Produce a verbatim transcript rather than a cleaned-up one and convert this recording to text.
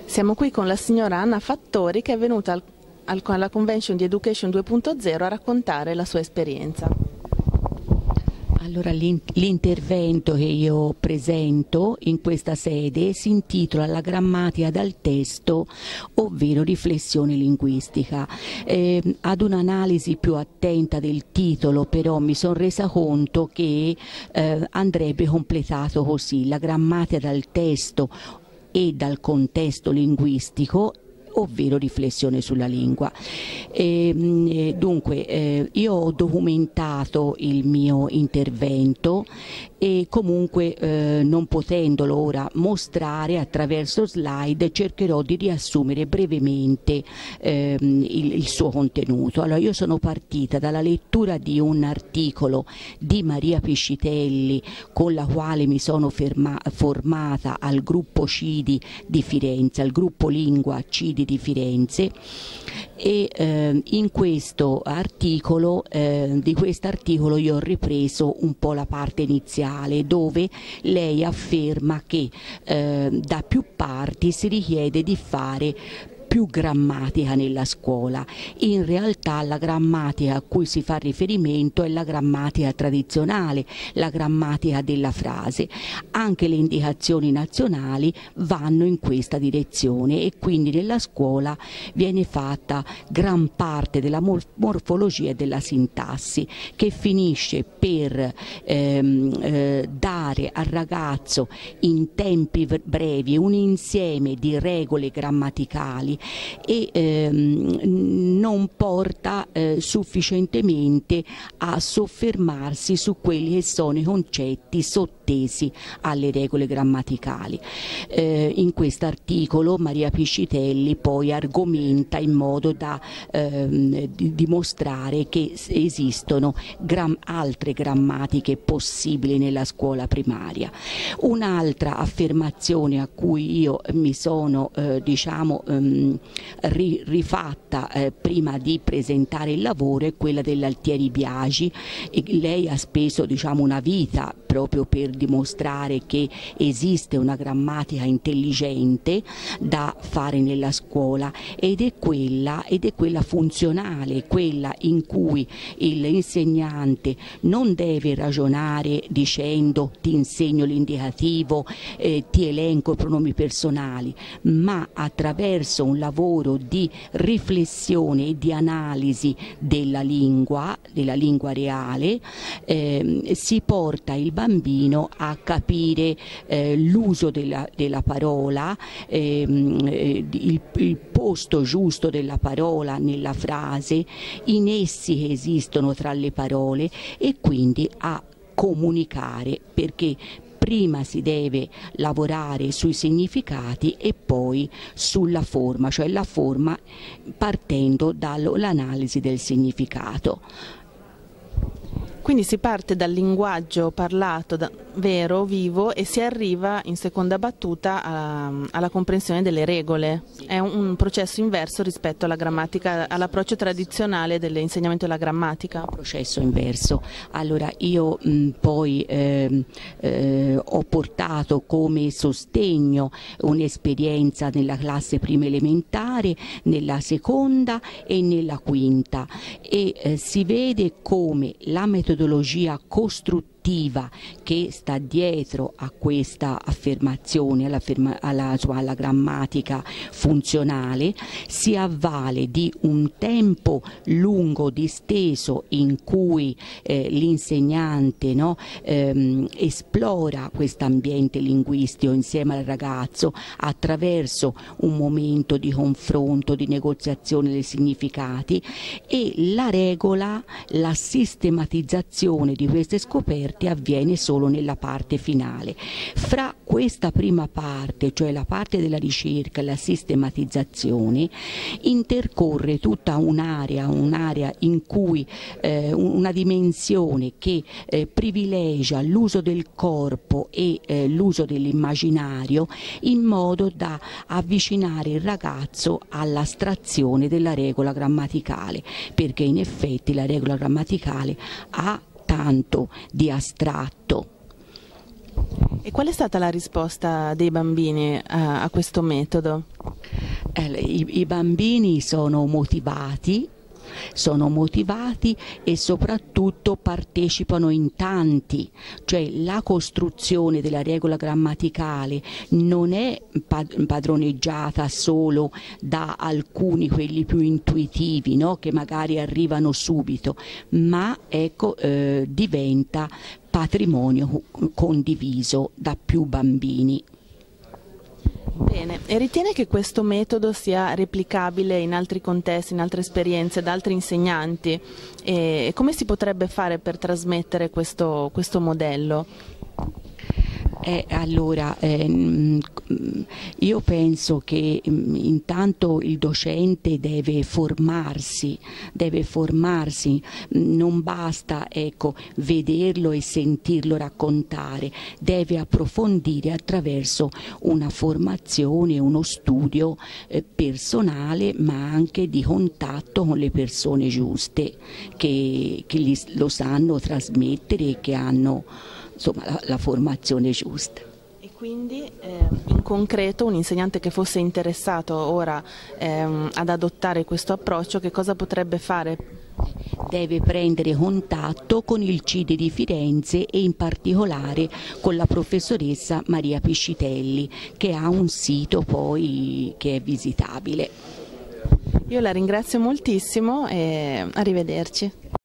Siamo qui con la signora Anna Fattori, che è venuta al, al, alla Convention di Education due punto zero a raccontare la sua esperienza. Allora, l'intervento che io presento in questa sede si intitola La grammatica dal testo, ovvero riflessione linguistica. Eh, ad un'analisi più attenta del titolo però mi sono resa conto che eh, andrebbe completato così: la grammatica dal testo e dal contesto linguistico, ovvero riflessione sulla lingua. E, dunque eh, io ho documentato il mio intervento e comunque eh, non potendolo ora mostrare attraverso slide cercherò di riassumere brevemente eh, il, il suo contenuto. Allora, io sono partita dalla lettura di un articolo di Maria Piscitelli, con la quale mi sono ferma, formata al gruppo CIDI di Firenze, al gruppo Lingua CIDI di Firenze, e eh, in questo articolo, eh, di questo articolo io ho ripreso un po' la parte iniziale, dove lei afferma che eh, da più parti si richiede di fare più grammatica nella scuola. In realtà la grammatica a cui si fa riferimento è la grammatica tradizionale, la grammatica della frase. Anche le indicazioni nazionali vanno in questa direzione e quindi nella scuola viene fatta gran parte della morfologia e della sintassi, che finisce per ehm, eh, dare al ragazzo in tempi brevi un insieme di regole grammaticali e ehm, non porta eh, sufficientemente a soffermarsi su quelli che sono i concetti sottesi alle regole grammaticali. Eh, in questo articolo Maria Piscitelli poi argomenta in modo da ehm, dimostrare che esistono gram altre grammatiche possibili nella scuola primaria. Un'altra affermazione a cui io mi sono eh, diciamo ehm, rifatta eh, prima di presentare il lavoro è quella dell'Altieri Biagi. E lei ha speso diciamo una vita proprio per dimostrare che esiste una grammatica intelligente da fare nella scuola, ed è quella, ed è quella funzionale, quella in cui l'insegnante non deve ragionare dicendo ti insegno l'indicativo, eh, ti elenco i pronomi personali, ma attraverso un lavoro di riflessione e di analisi della lingua, della lingua reale, eh, si porta il bambino a capire eh, l'uso della, della parola, ehm, eh, il, il posto giusto della parola nella frase, i nessi che esistono tra le parole, e quindi a comunicare, perché prima si deve lavorare sui significati e poi sulla forma, cioè la forma partendo dall'analisi del significato. Quindi si parte dal linguaggio parlato, da, vero, vivo, e si arriva in seconda battuta a, alla comprensione delle regole. È un, un processo inverso rispetto alla grammatica, all'approccio tradizionale dell'insegnamento della grammatica. Processo inverso. Allora io mh, poi eh, eh, ho portato come sostegno un'esperienza nella classe prima elementare, nella seconda e nella quinta, e eh, si vede come la metodologia costruttiva che sta dietro a questa affermazione, alla, alla, alla grammatica funzionale, si avvale di un tempo lungo disteso in cui eh, l'insegnante no, ehm, esplora questo ambiente linguistico insieme al ragazzo attraverso un momento di confronto, di negoziazione dei significati, e la regola, la sistematizzazione di queste scoperte avviene solo nella parte finale. Fra questa prima parte, cioè la parte della ricerca e la sistematizzazione, intercorre tutta un'area, un'area in cui eh, una dimensione che eh, privilegia l'uso del corpo e eh, l'uso dell'immaginario, in modo da avvicinare il ragazzo all'astrazione della regola grammaticale, perché in effetti la regola grammaticale ha tanto di astratto. E qual è stata la risposta dei bambini a, a questo metodo? Eh, i, I bambini sono motivati, sono motivati e soprattutto partecipano in tanti, cioè la costruzione della regola grammaticale non è padroneggiata solo da alcuni, quelli più intuitivi, no? Che magari arrivano subito, ma ecco, eh, diventa patrimonio condiviso da più bambini. Bene, e ritiene che questo metodo sia replicabile in altri contesti, in altre esperienze, da altri insegnanti? E come si potrebbe fare per trasmettere questo, questo modello? Eh, allora, ehm, io penso che mh, intanto il docente deve formarsi, deve formarsi, non basta, ecco, vederlo e sentirlo raccontare, deve approfondire attraverso una formazione, uno studio eh, personale, ma anche di contatto con le persone giuste che, che gli, lo sanno trasmettere e che hanno, insomma, la, la formazione giusta. E quindi eh, in concreto un insegnante che fosse interessato ora ehm, ad adottare questo approccio, che cosa potrebbe fare? Deve prendere contatto con il C I D I di Firenze e in particolare con la professoressa Maria Piscitelli, che ha un sito poi che è visitabile. Io la ringrazio moltissimo e arrivederci.